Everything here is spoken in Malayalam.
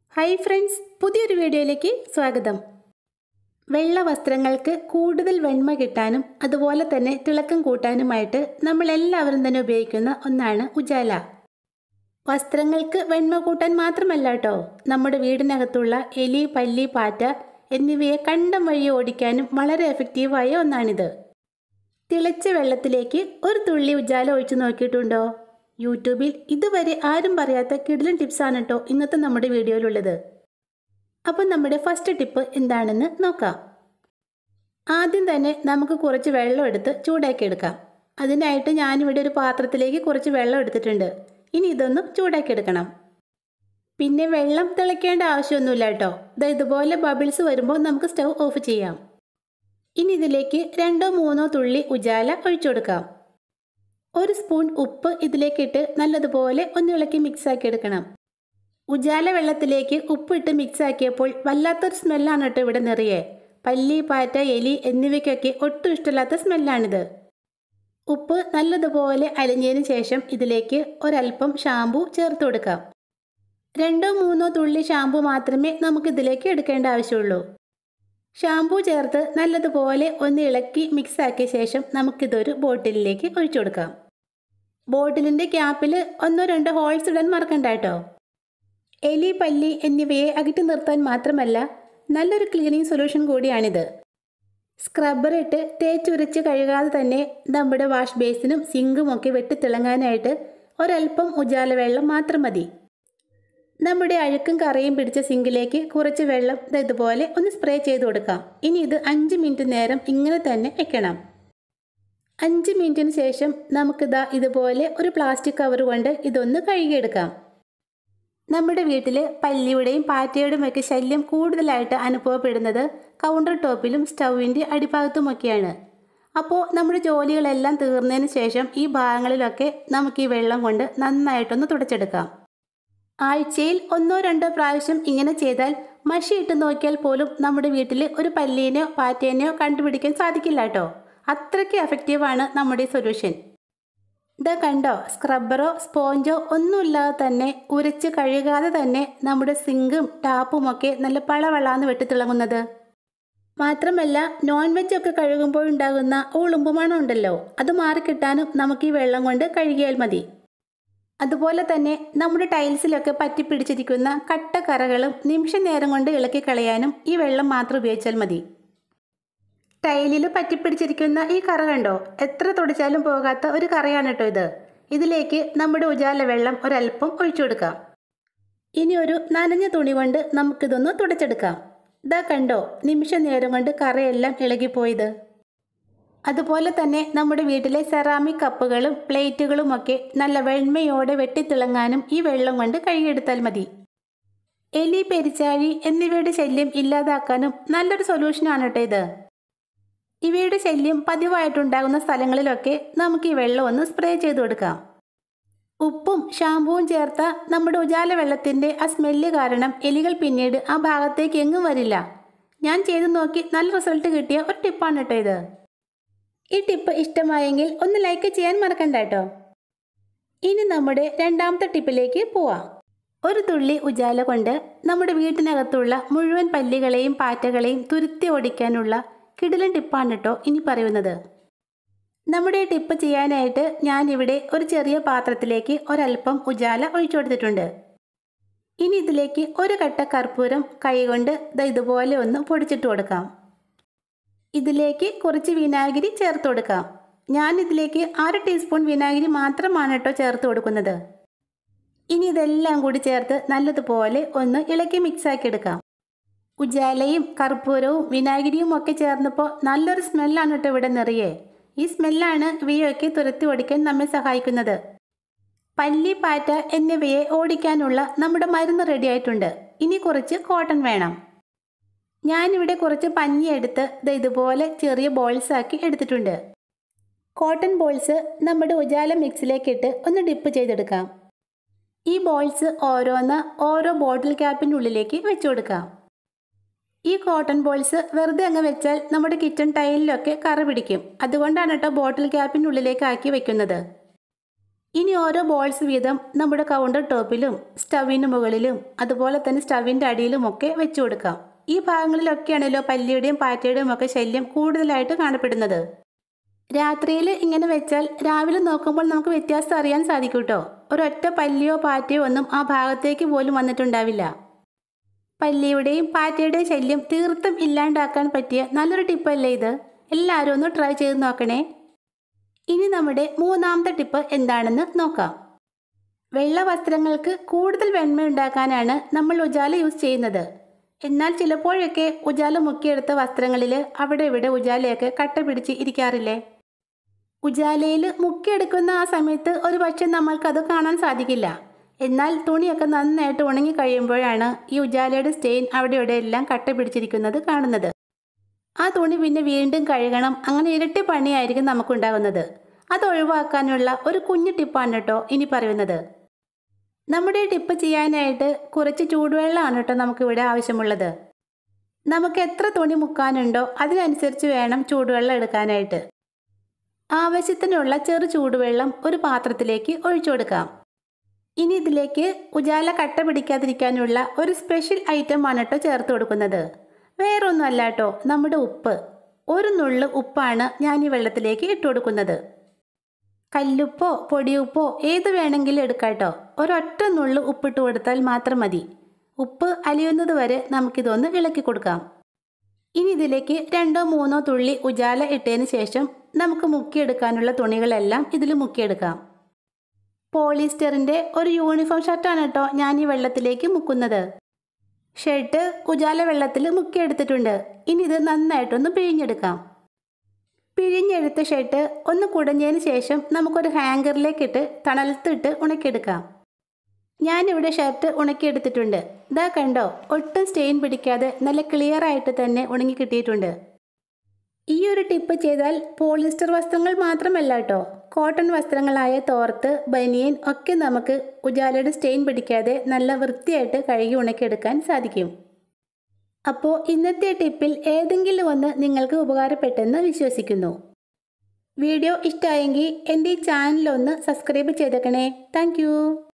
ഹായ് ഫ്രണ്ട്സ്, പുതിയൊരു വീഡിയോയിലേക്ക് സ്വാഗതം. വെള്ള വസ്ത്രങ്ങൾക്ക് കൂടുതൽ വെണ്മ കിട്ടാനും അതുപോലെ തന്നെ തിളക്കം കൂട്ടാനുമായിട്ട് നമ്മൾ എല്ലാവരും തന്നെ ഉപയോഗിക്കുന്ന ഒന്നാണ് ഉജാല. വസ്ത്രങ്ങൾക്ക് വെണ്മ കൂട്ടാൻ മാത്രമല്ല കേട്ടോ, നമ്മുടെ വീടിനകത്തുള്ള എലി, പല്ലി, പാറ്റ എന്നിവയെ കണ്ടം വഴി ഓടിക്കാനും വളരെ എഫക്റ്റീവായ ഒന്നാണിത്. തിളച്ച വെള്ളത്തിലേക്ക് ഒരു തുള്ളി ഉജാല ഒഴിച്ചു നോക്കിയിട്ടുണ്ടോ? യൂട്യൂബിൽ ഇതുവരെ ആരും പറയാത്ത കിടിലൻ ടിപ്സാണ് കേട്ടോ ഇന്നത്തെ നമ്മുടെ വീഡിയോയിലുള്ളത്. അപ്പം നമ്മുടെ ഫസ്റ്റ് ടിപ്പ് എന്താണെന്ന് നോക്കാം. ആദ്യം തന്നെ നമുക്ക് കുറച്ച് വെള്ളം എടുത്ത് ചൂടാക്കി എടുക്കാം. അതിനായിട്ട് ഞാനിവിടെ ഒരു പാത്രത്തിലേക്ക് കുറച്ച് വെള്ളം എടുത്തിട്ടുണ്ട്. ഇനി ഇതൊന്ന് ചൂടാക്കി എടുക്കണം. പിന്നെ വെള്ളം തിളയ്ക്കേണ്ട ആവശ്യമൊന്നുമില്ല കേട്ടോ. ഇതുപോലെ ബബിൾസ് വരുമ്പോൾ നമുക്ക് സ്റ്റൗ ഓഫ് ചെയ്യാം. ഇനി ഇതിലേക്ക് 2-3 തുള്ളി ഉജാല ഒഴിച്ചു കൊടുക്കാം. 1 സ്പൂൺ ഉപ്പ് ഇതിലേക്കിട്ട് നല്ലതുപോലെ ഒന്ന് ഇളക്കി മിക്സാക്കി എടുക്കണം. ഉജാല വെള്ളത്തിലേക്ക് ഉപ്പിട്ട് മിക്സാക്കിയപ്പോൾ വല്ലാത്തൊരു സ്മെല്ലാണ് കേട്ടോ ഇവിടെ നിറയെ. പല്ലി, പാറ്റ, എലി എന്നിവയ്ക്കൊക്കെ ഒട്ടും ഇഷ്ടമില്ലാത്ത സ്മെല്ലാണിത്. ഉപ്പ് നല്ലതുപോലെ അലിഞ്ഞതിന് ശേഷം ഇതിലേക്ക് ഒരൽപ്പം ഷാമ്പു ചേർത്ത് കൊടുക്കാം. 2-3 തുള്ളി ഷാമ്പു മാത്രമേ നമുക്കിതിലേക്ക് എടുക്കേണ്ട ആവശ്യമുള്ളൂ. ഷാമ്പു ചേർത്ത് നല്ലതുപോലെ ഒന്ന് ഇളക്കി മിക്സാക്കിയ ശേഷം നമുക്കിതൊരു ബോട്ടിലിലേക്ക് ഒഴിച്ചു കൊടുക്കാം. ബോട്ടിലിൻ്റെ ക്യാപ്പിൽ 1-2 ഹോൾസ് ഇടാൻ മറക്കണ്ട കേട്ടോ. എലി, പല്ലി എന്നിവയെ അകറ്റി നിർത്താൻ മാത്രമല്ല നല്ലൊരു ക്ലീനിങ് സൊല്യൂഷൻ കൂടിയാണിത്. സ്ക്രബ്ബർ ഇട്ട് തേച്ചുരച്ച് കഴുകാതെ തന്നെ നമ്മുടെ വാഷ് ബേസിനും സിങ്കും ഒക്കെ വെട്ടിത്തിളങ്ങാനായിട്ട് ഒരൽപ്പം ഉജാല വെള്ളം മാത്രം മതി. നമ്മുടെ അഴുക്കും കറയും പിടിച്ച സിങ്കിലേക്ക് കുറച്ച് വെള്ളം ഇതുപോലെ ഒന്ന് സ്പ്രേ ചെയ്ത് കൊടുക്കാം. ഇനി ഇത് 5 മിനിറ്റ് നേരം ഇങ്ങനെ തന്നെ വെക്കണം. 5 മിനിറ്റിന് ശേഷം നമുക്കിതാ ഇതുപോലെ ഒരു പ്ലാസ്റ്റിക് കവർ കൊണ്ട് ഇതൊന്ന് കഴുകിയെടുക്കാം. നമ്മുടെ വീട്ടിൽ പല്ലിയുടെയും പാറ്റയുടെയും ഒക്കെ ശല്യം കൂടുതലായിട്ട് അനുഭവപ്പെടുന്നത് കൗണ്ടർ ടോപ്പിലും സ്റ്റൗവിൻ്റെ അടിഭാഗത്തുമൊക്കെയാണ്. അപ്പോൾ നമ്മുടെ ജോലികളെല്ലാം തീർന്നതിന് ശേഷം ഈ ഭാഗങ്ങളിലൊക്കെ നമുക്ക് ഈ വെള്ളം കൊണ്ട് നന്നായിട്ടൊന്ന് തുടച്ചെടുക്കാം. ആഴ്ചയിൽ 1-2 പ്രാവശ്യം ഇങ്ങനെ ചെയ്താൽ മഷി ഇട്ട് നോക്കിയാൽ പോലും നമ്മുടെ വീട്ടിൽ ഒരു പല്ലീനെയോ പാറ്റേനെയോ കണ്ടുപിടിക്കാൻ സാധിക്കില്ല കേട്ടോ. അത്രയ്ക്ക് എഫക്റ്റീവാണ് നമ്മുടെ ഈ സൊല്യൂഷൻ. ഇത് കണ്ടോ, സ്ക്രബ്ബറോ സ്പോഞ്ചോ ഒന്നുമില്ലാതെ തന്നെ ഉരച്ച് കഴുകാതെ തന്നെ നമ്മുടെ സിങ്കും ടാപ്പും ഒക്കെ നല്ല പളവളാന്ന് വെട്ടിത്തിളങ്ങുന്നത്. മാത്രമല്ല നോൺ വെജ് ഒക്കെ കഴുകുമ്പോഴുണ്ടാകുന്ന ഉളുമ്പുമണം ഉണ്ടല്ലോ, അത് മാറിക്കിട്ടാനും നമുക്ക് ഈ വെള്ളം കൊണ്ട് കഴുകിയാൽ മതി. അതുപോലെ തന്നെ നമ്മുടെ ടൈൽസിലൊക്കെ പറ്റിപ്പിടിച്ചിരിക്കുന്ന കട്ടക്കറകളും നിമിഷ നേരം കൊണ്ട് ഇളക്കി കളയാനും ഈ വെള്ളം മാത്രം ഉപയോഗിച്ചാൽ മതി. ടൈലിൽ പറ്റിപ്പിടിച്ചിരിക്കുന്ന ഈ കറ കണ്ടോ, എത്ര തുടച്ചാലും പോകാത്ത ഒരു കറയാണ് കേട്ടോ ഇത്. ഇതിലേക്ക് നമ്മുടെ ഉജാല വെള്ളം ഒരൽപ്പം ഒഴിച്ചു കൊടുക്കാം. ഇനി ഒരു നനഞ്ഞ തുണി കൊണ്ട് നമുക്കിതൊന്ന് തുടച്ചെടുക്കാം. ഇതാ കണ്ടോ, നിമിഷ നേരം കൊണ്ട് കറയെല്ലാം ഇളകിപ്പോയത്. അതുപോലെ തന്നെ നമ്മുടെ വീട്ടിലെ സെറാമിക് കപ്പുകളും പ്ലേറ്റുകളും ഒക്കെ നല്ല വെണ്മയോടെ വെട്ടിത്തിളങ്ങാനും ഈ വെള്ളം കൊണ്ട് കഴുകിയെടുത്താൽ മതി. എലി, പെരിച്ചാഴി എന്നിവയുടെ ശല്യം ഇല്ലാതാക്കാനും നല്ലൊരു സൊല്യൂഷനാണ് കേട്ടോ ഇത്. ഇവയുടെ ശല്യം പതിവായിട്ടുണ്ടാകുന്ന സ്ഥലങ്ങളിലൊക്കെ നമുക്ക് ഈ വെള്ളം ഒന്ന് സ്പ്രേ ചെയ്ത് കൊടുക്കാം. ഉപ്പും ഷാമ്പുവും ചേർത്ത നമ്മുടെ ഉജാല വെള്ളത്തിൻ്റെ ആ സ്മെല്ല് കാരണം എലികൾ പിന്നീട് ആ ഭാഗത്തേക്ക് എങ്ങും വരില്ല. ഞാൻ ചെയ്തു നോക്കി നല്ല റിസൾട്ട് കിട്ടിയ ഒരു ടിപ്പാണ് കേട്ടോ ഇത്. ഈ ടിപ്പ് ഇഷ്ടമായെങ്കിൽ ഒന്ന് ലൈക്ക് ചെയ്യാൻ മറക്കണ്ട കേട്ടോ. ഇനി നമ്മുടെ രണ്ടാമത്തെ ടിപ്പിലേക്ക് പോവാം. 1 തുള്ളി ഉജാല കൊണ്ട് നമ്മുടെ വീട്ടിനകത്തുള്ള മുഴുവൻ പല്ലികളെയും പാറ്റകളെയും തുരുത്തി ഓടിക്കാനുള്ള കിടിലൻ ടിപ്പാണ് കേട്ടോ ഇനി പറയുന്നത്. നമ്മുടെ ടിപ്പ് ചെയ്യാനായിട്ട് ഞാനിവിടെ ഒരു ചെറിയ പാത്രത്തിലേക്ക് ഒരൽപ്പം ഉജാല ഒഴിച്ചു കൊടുത്തിട്ടുണ്ട്. ഇനി ഇതിലേക്ക് ഒരു കട്ട കർപ്പൂരം കൈകൊണ്ട് ഇതുപോലെ ഒന്ന് പൊടിച്ചിട്ട് കൊടുക്കാം. ഇതിലേക്ക് കുറച്ച് വിനാഗിരി ചേർത്ത് കൊടുക്കാം. ഞാനിതിലേക്ക് 1/2 ടീസ്പൂൺ വിനാഗിരി മാത്രമാണ് കേട്ടോ ചേർത്ത് കൊടുക്കുന്നത്. ഇനി ഇതെല്ലാം കൂടി ചേർത്ത് നല്ലതുപോലെ ഒന്ന് ഇളക്കി മിക്സാക്കി എടുക്കാം. ഉജാലയും കർപ്പൂരവും വിനാഗിരിയും ഒക്കെ ചേർന്നപ്പോൾ നല്ലൊരു സ്മെല്ലാണ് കേട്ടോ ഇവിടെ നിറയെ. ഈ സ്മെല്ലാണ് ഇവയൊക്കെ തുരത്തി ഓടിക്കാൻ നമ്മെ സഹായിക്കുന്നത്. പല്ലി, പാറ്റ എന്നിവയെ ഓടിക്കാനുള്ള നമ്മുടെ മരുന്ന് റെഡി ആയിട്ടുണ്ട്. ഇനി കുറച്ച് കോട്ടൺ വേണം. ഞാനിവിടെ കുറച്ച് പഞ്ഞി എടുത്ത് ഇതുപോലെ ചെറിയ ബോൾസ് ആക്കി എടുത്തിട്ടുണ്ട്. കോട്ടൺ ബോൾസ് നമ്മുടെ ഉജാല മിക്സിലേക്കിട്ട് ഒന്ന് ഡിപ്പ് ചെയ്തെടുക്കാം. ഈ ബോൾസ് ഓരോന്ന് ഓരോ ബോട്ടിൽ ക്യാപ്പിൻ്റെ ഉള്ളിലേക്ക് വെച്ചു കൊടുക്കാം. ഈ കോട്ടൺ ബോൾസ് വെറുതെ അങ്ങ് വെച്ചാൽ നമ്മുടെ കിച്ചൺ ടൈലിലൊക്കെ കറ പിടിക്കും. അതുകൊണ്ടാണ് കേട്ടോ ബോട്ടിൽ ക്യാപ്പിൻ്റെ ഉള്ളിലേക്ക് ആക്കി വെക്കുന്നത്. ഇനി ഓരോ ബോൾസ് വീതം നമ്മുടെ കൗണ്ടർ ടോപ്പിലും സ്റ്റവിന് മുകളിലും അതുപോലെ തന്നെ സ്റ്റവിൻ്റെ അടിയിലുമൊക്കെ വെച്ചു കൊടുക്കാം. ഈ ഭാഗങ്ങളിലൊക്കെയാണല്ലോ പല്ലിയുടെയും പാറ്റയുടെയും ഒക്കെ ശല്യം കൂടുതലായിട്ട് കാണപ്പെടുന്നത്. രാത്രിയിൽ ഇങ്ങനെ വെച്ചാൽ രാവിലെ നോക്കുമ്പോൾ നമുക്ക് വ്യത്യാസം അറിയാൻ സാധിക്കും കേട്ടോ. ഒരൊറ്റ പല്ലിയോ പാറ്റയോ ഒന്നും ആ ഭാഗത്തേക്ക് പോലും വന്നിട്ടുണ്ടാവില്ല. പല്ലിയുടെയും പാറ്റയുടെയും ശല്യം തീർത്തും ഇല്ലാണ്ടാക്കാൻ പറ്റിയ നല്ലൊരു ടിപ്പല്ലേ ഇത്. എല്ലാവരും ഒന്ന് ട്രൈ ചെയ്ത് നോക്കണേ. ഇനി നമ്മുടെ മൂന്നാമത്തെ ടിപ്പ് എന്താണെന്ന് നോക്കാം. വെള്ള വസ്ത്രങ്ങൾക്ക് കൂടുതൽ വെണ്മയുണ്ടാക്കാനാണ് നമ്മൾ ഉജാല യൂസ് ചെയ്യുന്നത്. എന്നാൽ ചിലപ്പോഴൊക്കെ ഉജാല മുക്കിയെടുത്ത വസ്ത്രങ്ങളിൽ അവിടെ ഇവിടെ ഉജാലയൊക്കെ കട്ട പിടിച്ച് ഇരിക്കാറില്ലേ? ഉജാലയിൽ മുക്കിയെടുക്കുന്ന ആ സമയത്ത് ഒരു പക്ഷേ നമ്മൾക്കത് കാണാൻ സാധിക്കില്ല. എന്നാൽ തുണിയൊക്കെ നന്നായിട്ട് ഉണങ്ങി കഴിയുമ്പോഴാണ് ഈ ഉജാലയുടെ സ്റ്റെയിൻ അവിടെ ഇവിടെ എല്ലാം കട്ട പിടിച്ചിരിക്കുന്നത് കാണുന്നത്. ആ തുണി പിന്നെ വീണ്ടും കഴുകണം. അങ്ങനെ ഇരട്ടി പണിയായിരിക്കും നമുക്കുണ്ടാകുന്നത്. അത് ഒഴിവാക്കാനുള്ള ഒരു കുഞ്ഞു ടിപ്പാണ് കേട്ടോ ഇനി പറയുന്നത്. നമ്മുടെ ടിപ്പ് ചെയ്യാനായിട്ട് കുറച്ച് ചൂടുവെള്ളമാണ് കേട്ടോ നമുക്കിവിടെ ആവശ്യമുള്ളത്. നമുക്ക് എത്ര തുണി മുക്കാനുണ്ടോ അതിനനുസരിച്ച് വേണം ചൂടുവെള്ളം എടുക്കാനായിട്ട്. ആവശ്യത്തിനുള്ള ചെറു ചൂടുവെള്ളം ഒരു പാത്രത്തിലേക്ക് ഒഴിച്ചു കൊടുക്കാം. ഇനി ഇതിലേക്ക് ഉജാല കട്ട പിടിക്കാതിരിക്കാനുള്ള ഒരു സ്പെഷ്യൽ ഐറ്റം ആണ് കേട്ടോ ചേർത്ത് കൊടുക്കുന്നത്. വേറൊന്നും അല്ല കേട്ടോ, നമ്മുടെ ഉപ്പ്. ഒരു നുള്ളു ഉപ്പാണ് ഞാൻ ഈ വെള്ളത്തിലേക്ക് ഇട്ട് കൊടുക്കുന്നത്. കല്ലുപ്പോ പൊടിയുപ്പോ ഏത് വേണമെങ്കിലും എടുക്കാം കേട്ടോ. ഒരൊറ്റ നുള്ളു ഉപ്പിട്ട് കൊടുത്താൽ മാത്രം മതി. ഉപ്പ് അലിയുന്നത് വരെ നമുക്കിതൊന്ന് ഇളക്കി കൊടുക്കാം. ഇനി ഇതിലേക്ക് 2-3 തുള്ളി ഉജാല ഇട്ടതിന് ശേഷം നമുക്ക് മുക്കിയെടുക്കാനുള്ള തുണികളെല്ലാം ഇതിൽ മുക്കിയെടുക്കാം. പോളിസ്റ്ററിൻ്റെ ഒരു യൂണിഫോം ഷർട്ടാണ് കേട്ടോ ഞാൻ ഈ വെള്ളത്തിലേക്ക് മുക്കുന്നത്. ഷർട്ട് ഉജാല വെള്ളത്തിൽ മുക്കിയെടുത്തിട്ടുണ്ട്. ഇനി ഇത് നന്നായിട്ടൊന്ന് പിഴിഞ്ഞെടുക്കാം. പിഴിഞ്ഞെടുത്ത ഷർട്ട് ഒന്ന് കുടഞ്ഞതിന് ശേഷം നമുക്കൊരു ഹാങ്കറിലേക്കിട്ട് തണലത്തിട്ട് ഉണക്കിയെടുക്കാം. ഞാനിവിടെ ഷർട്ട് ഉണക്കിയെടുത്തിട്ടുണ്ട്. ഇതാ കണ്ടോ, ഒട്ടും സ്റ്റെയിൻ പിടിക്കാതെ നല്ല ക്ലിയർ ആയിട്ട് തന്നെ ഉണങ്ങി കിട്ടിയിട്ടുണ്ട്. ഈ ഒരു ടിപ്പ് ചെയ്താൽ പോളിസ്റ്റർ വസ്ത്രങ്ങൾ മാത്രമല്ല കേട്ടോ, കോട്ടൺ വസ്ത്രങ്ങളായ തോർത്ത്, ബനിയൻ ഒക്കെ നമുക്ക് ഉജാലയുടെ സ്റ്റെയിൻ പിടിക്കാതെ നല്ല വൃത്തിയായിട്ട് കഴുകി ഉണക്കിയെടുക്കാൻ സാധിക്കും. അപ്പോൾ ഇന്നത്തെ ടിപ്പിൽ ഏതെങ്കിലും ഒന്ന് നിങ്ങൾക്ക് ഉപകാരപ്പെട്ടെന്ന് വിശ്വസിക്കുന്നു. വീഡിയോ ഇഷ്ടമായെങ്കിൽ എൻ്റെ ഈ ചാനലൊന്ന് സബ്സ്ക്രൈബ് ചെയ്തേക്കണേ. താങ്ക്